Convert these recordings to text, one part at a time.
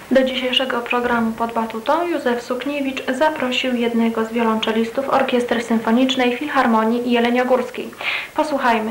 Do dzisiejszego programu Pod Batutą Józef Sukniewicz zaprosił jednego z wiolonczelistów Orkiestry Symfonicznej Filharmonii Jeleniogórskiej. Posłuchajmy.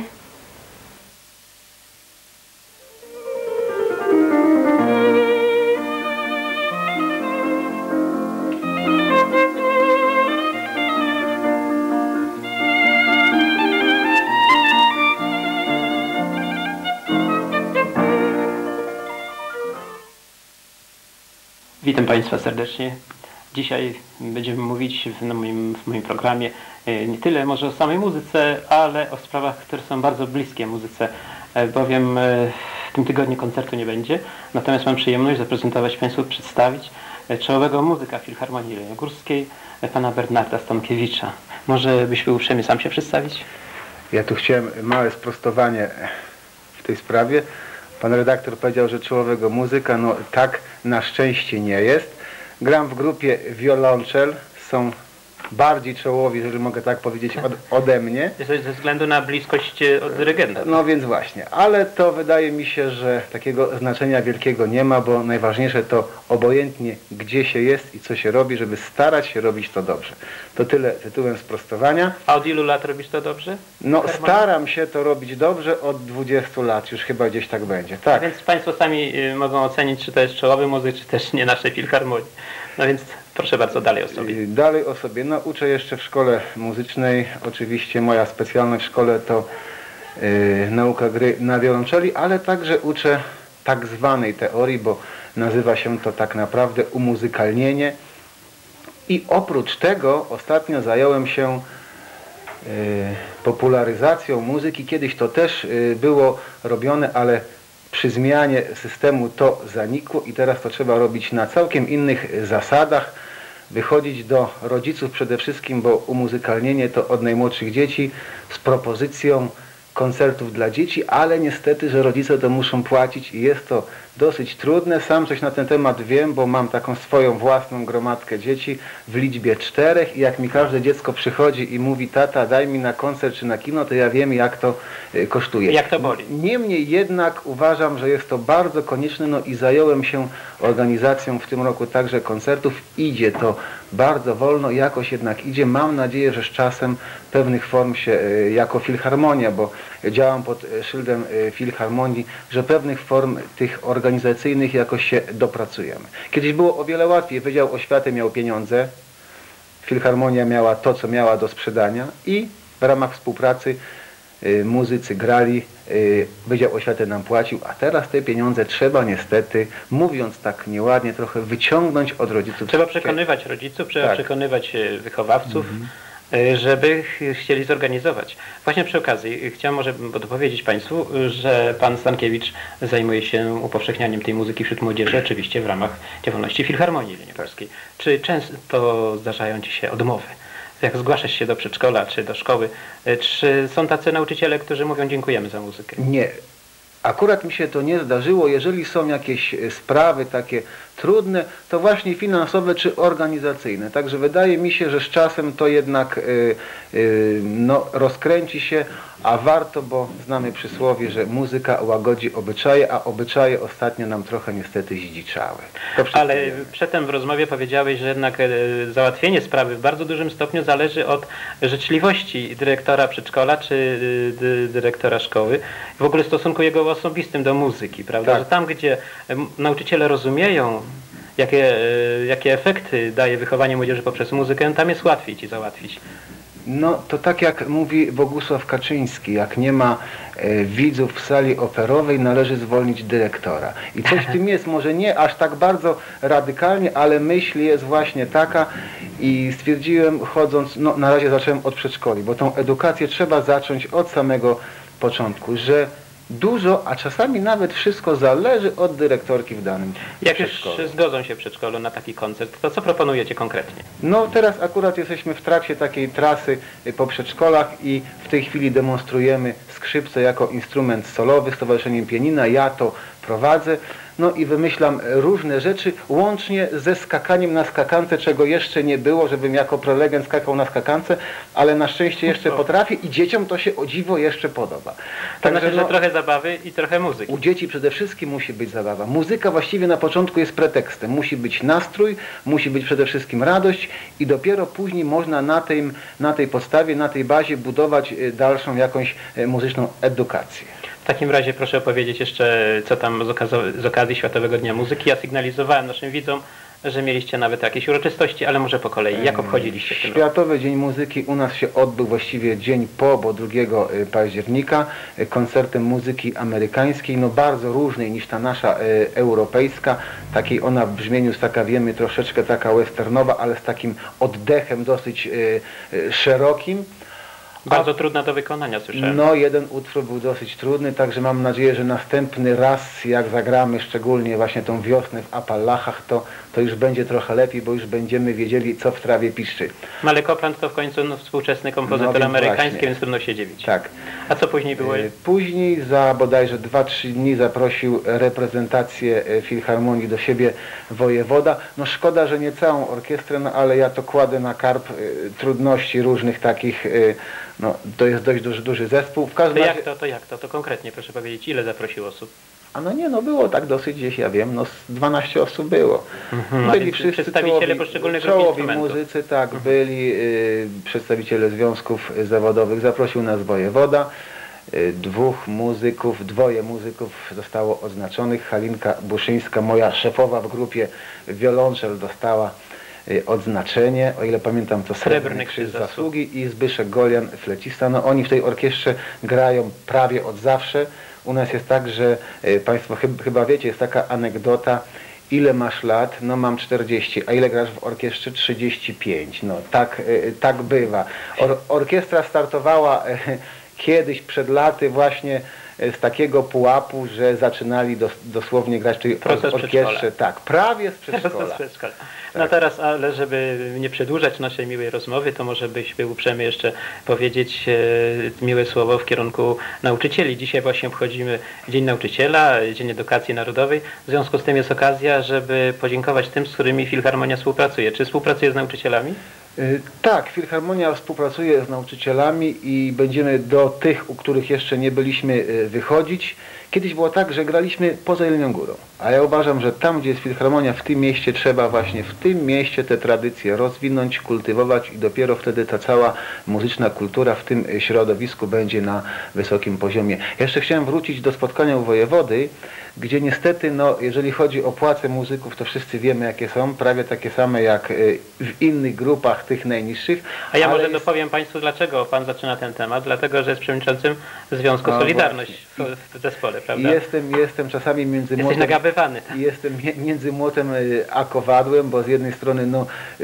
Witam Państwa serdecznie. Dzisiaj będziemy mówić w moim programie nie tyle może o samej muzyce, ale o sprawach, które są bardzo bliskie muzyce, bowiem w tym tygodniu koncertu nie będzie. Natomiast mam przyjemność zaprezentować Państwu, przedstawić czołowego muzyka Filharmonii Jeleniogórskiej, pana Bernarda Stankiewicza. Może byś był uprzejmy sam się przedstawić? Ja tu chciałem małe sprostowanie w tej sprawie. Pan redaktor powiedział, że czołowego muzyka, no tak na szczęście nie jest. Gram w grupie Violoncel, są bardziej czołowi, jeżeli mogę tak powiedzieć, ode mnie. Ze względu na bliskość od dyrygenta. No więc właśnie, ale to wydaje mi się, że takiego znaczenia wielkiego nie ma, bo najważniejsze to obojętnie gdzie się jest i co się robi, żeby starać się robić to dobrze. To tyle tytułem sprostowania. A od ilu lat robisz to dobrze? No staram się to robić dobrze od 20 lat, już chyba gdzieś tak będzie. Tak. Więc Państwo sami mogą ocenić, czy to jest czołowy muzyk, czy też nie naszej filharmonii. No więc proszę bardzo, dalej o sobie. Dalej o sobie. No uczę jeszcze w szkole muzycznej. Oczywiście moja specjalność w szkole to nauka gry na wiolonczeli, ale także uczę tak zwanej teorii, bo nazywa się to tak naprawdę umuzykalnienie. I oprócz tego ostatnio zająłem się popularyzacją muzyki. Kiedyś to też było robione, ale przy zmianie systemu to zanikło i teraz to trzeba robić na całkiem innych zasadach. Wychodzić do rodziców przede wszystkim, bo umuzykalnienie to od najmłodszych dzieci z propozycją koncertów dla dzieci, ale niestety, że rodzice to muszą płacić i jest to dosyć trudne. Sam coś na ten temat wiem, bo mam taką swoją własną gromadkę dzieci w liczbie 4 i jak mi każde dziecko przychodzi i mówi: tata, daj mi na koncert czy na kino, to ja wiem, jak to kosztuje. Jak to boli. Niemniej jednak uważam, że jest to bardzo konieczne, no i zająłem się organizacją w tym roku także koncertów. Idzie to bardzo wolno, jakoś jednak idzie. Mam nadzieję, że z czasem pewnych form się jako filharmonia, bo działam pod szyldem filharmonii, że pewnych form tych organizacyjnych jakoś się dopracujemy. Kiedyś było o wiele łatwiej. Wydział Oświaty miał pieniądze, filharmonia miała to, co miała do sprzedania i w ramach współpracy muzycy grali, Wydział Oświaty nam płacił, a teraz te pieniądze trzeba niestety, mówiąc tak nieładnie, trochę wyciągnąć od rodziców. Trzeba przekonywać rodziców, trzeba przekonywać wychowawców, żeby chcieli zorganizować. Właśnie przy okazji chciałem może dopowiedzieć Państwu, że pan Stankiewicz zajmuje się upowszechnianiem tej muzyki wśród młodzieży, oczywiście w ramach działalności Filharmonii Jeleniogórskiej. Czy często zdarzają Ci się odmowy? Jak zgłaszasz się do przedszkola czy do szkoły, czy są tacy nauczyciele, którzy mówią: dziękujemy za muzykę? Nie. Akurat mi się to nie zdarzyło. Jeżeli są jakieś sprawy takie trudne, to właśnie finansowe czy organizacyjne. Także wydaje mi się, że z czasem to jednak rozkręci się, a warto, bo znamy przysłowie, że muzyka łagodzi obyczaje, a obyczaje ostatnio nam trochę niestety zdziczały. Ale przedtem w rozmowie powiedziałeś, że jednak załatwienie sprawy w bardzo dużym stopniu zależy od życzliwości dyrektora przedszkola czy dyrektora szkoły, w ogóle stosunku jego osobistym do muzyki, prawda? Tak. Że tam, gdzie nauczyciele rozumieją, jakie efekty daje wychowanie młodzieży poprzez muzykę, tam jest łatwiej Ci załatwić. No to tak jak mówi Bogusław Kaczyński, jak nie ma widzów w sali operowej, należy zwolnić dyrektora. I coś w tym jest, może nie aż tak bardzo radykalnie, ale myśl jest właśnie taka i stwierdziłem, chodząc, no na razie zacząłem od przedszkoli, bo tą edukację trzeba zacząć od samego początku, że dużo, a czasami nawet wszystko zależy od dyrektorki w danym przedszkolu. Jak już zgodzą się w przedszkolu na taki koncert, to co proponujecie konkretnie? No teraz akurat jesteśmy w trakcie takiej trasy po przedszkolach i w tej chwili demonstrujemy skrzypce jako instrument solowy z Stowarzyszeniem Pianina. Ja to prowadzę. No i wymyślam różne rzeczy, łącznie ze skakaniem na skakance, czego jeszcze nie było, żebym jako prelegent skakał na skakance, ale na szczęście jeszcze potrafię i dzieciom to się o dziwo jeszcze podoba. To znaczy, że trochę zabawy i trochę muzyki. U dzieci przede wszystkim musi być zabawa. Muzyka właściwie na początku jest pretekstem. Musi być nastrój, musi być przede wszystkim radość i dopiero później można na tej podstawie, na tej bazie budować dalszą jakąś muzyczną edukację. W takim razie proszę opowiedzieć jeszcze, co tam z okazji Światowego Dnia Muzyki. Ja sygnalizowałem naszym widzom, że mieliście nawet jakieś uroczystości, ale może po kolei. Jak obchodziliście w tym roku? Światowy Dzień Muzyki u nas się odbył właściwie dzień po, bo 2 października koncertem muzyki amerykańskiej, no bardzo różnej niż ta nasza europejska. Takiej ona w brzmieniu jest taka, wiemy, troszeczkę taka westernowa, ale z takim oddechem dosyć szerokim. Bardzo trudna do wykonania, słyszałem. No, jeden utwór był dosyć trudny, także mam nadzieję, że następny raz, jak zagramy szczególnie właśnie tą wiosnę w Appalachach, to już będzie trochę lepiej, bo już będziemy wiedzieli, co w trawie piszczy. Malek Copland to w końcu współczesny kompozytor amerykański, właśnie. Więc trudno się dziwić. Tak. A co później było? Później za bodajże 2-3 dni zaprosił reprezentację Filharmonii do siebie wojewoda. No szkoda, że nie całą orkiestrę, no ale ja to kładę na karb trudności różnych takich, no to jest dość duży zespół. W każdym razie... Jak to? To konkretnie proszę powiedzieć, ile zaprosił osób? A no nie, no było tak dosyć gdzieś, ja wiem, no 12 osób było. Byli wszyscy przedstawiciele poszczególnych grup czołowi instrumentów. muzycy, tak, byli przedstawiciele związków zawodowych, zaprosił nas wojewoda, 2 muzyków zostało odznaczonych, Halinka Buszyńska, moja szefowa w grupie wiolonczel, dostała odznaczenie, o ile pamiętam to Srebrny Krzyż Zasługi i Zbyszek Golian, flecista. No oni w tej orkiestrze grają prawie od zawsze. U nas jest tak, że Państwo chyba wiecie, jest taka anegdota, ile masz lat? No mam 40, a ile grasz w orkiestrze? 35. No tak bywa. Orkiestra startowała kiedyś przed laty właśnie z takiego pułapu, że zaczynali dosłownie grać w tej orkiestrze. Tak, prawie z przedszkola. No teraz, ale żeby nie przedłużać naszej miłej rozmowy, to może byśmy uprzejmy jeszcze powiedzieć miłe słowo w kierunku nauczycieli. Dzisiaj właśnie obchodzimy Dzień Nauczyciela, Dzień Edukacji Narodowej. W związku z tym jest okazja, żeby podziękować tym, z którymi Filharmonia współpracuje. Czy współpracuje z nauczycielami? Tak, Filharmonia współpracuje z nauczycielami i będziemy do tych, u których jeszcze nie byliśmy, wychodzić. Kiedyś było tak, że graliśmy poza Jelenią Górą, a ja uważam, że tam, gdzie jest Filharmonia, w tym mieście trzeba właśnie w tym mieście te tradycje rozwinąć, kultywować i dopiero wtedy ta cała muzyczna kultura w tym środowisku będzie na wysokim poziomie. Jeszcze chciałem wrócić do spotkania u wojewody, gdzie niestety, no, jeżeli chodzi o płace muzyków, to wszyscy wiemy, jakie są, prawie takie same jak w innych grupach, tych najniższych. A ja może dopowiem Państwu, dlaczego Pan zaczyna ten temat. Dlatego, że jest przewodniczącym Związku Solidarność w zespole, prawda? Jestem czasami między Jesteś młotem, nagabywany. jestem między młotem a kowadłem, bo z jednej strony no,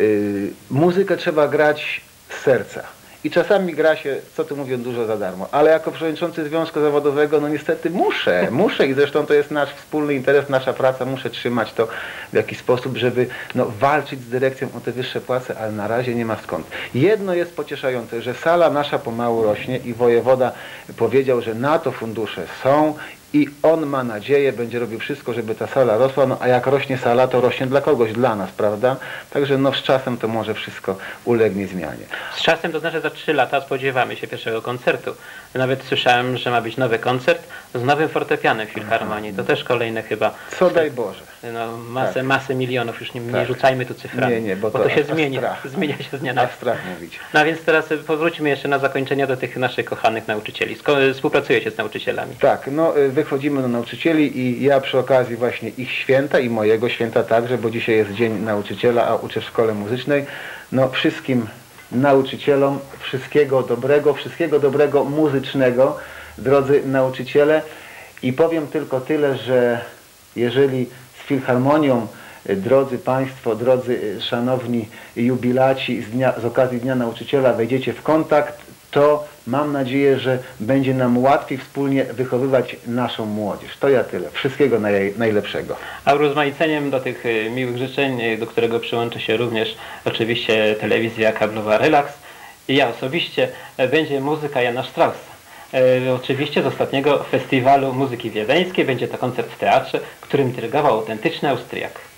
muzykę trzeba grać z serca. I czasami gra się, co tu mówią, dużo za darmo. Ale jako przewodniczący Związku Zawodowego, no niestety muszę i zresztą to jest nasz wspólny interes, nasza praca, muszę trzymać to w jakiś sposób, żeby no, walczyć z dyrekcją o te wyższe płace, ale na razie nie ma skąd. Jedno jest pocieszające, że sala nasza pomału rośnie i wojewoda powiedział, że na to fundusze są i on ma nadzieję, będzie robił wszystko, żeby ta sala rosła, no a jak rośnie sala, to rośnie dla kogoś, dla nas, prawda? Także no z czasem to może wszystko ulegnie zmianie. Z czasem, to znaczy za 3 lata spodziewamy się pierwszego koncertu. Nawet słyszałem, że ma być nowy koncert z nowym fortepianem w Filharmonii. To też kolejne chyba... Co daj Boże. No, masę milionów, już nie rzucajmy tu cyframi. Nie, bo to się zmienia się z dnia na dzień. Strach mówić. No a więc teraz powróćmy jeszcze na zakończenie do tych naszych kochanych nauczycieli. Współpracujecie z nauczycielami. Tak, no wychodzimy do nauczycieli i ja przy okazji właśnie ich święta i mojego święta także, bo dzisiaj jest Dzień Nauczyciela, a uczę w szkole muzycznej. No wszystkim nauczycielom wszystkiego dobrego muzycznego, drodzy nauczyciele. I powiem tylko tyle, że jeżeli z Filharmonią, drodzy Państwo, drodzy szanowni jubilaci, z okazji Dnia Nauczyciela wejdziecie w kontakt, to mam nadzieję, że będzie nam łatwiej wspólnie wychowywać naszą młodzież. To ja tyle. Wszystkiego najlepszego. A urozmaiceniem do tych miłych życzeń, do którego przyłączy się również oczywiście telewizja kablowa Relaks i ja osobiście, będzie muzyka Jana Straussa. Oczywiście z ostatniego Festiwalu Muzyki Wiedeńskiej. Będzie to koncert w teatrze, którym dyrygował autentyczny Austriak.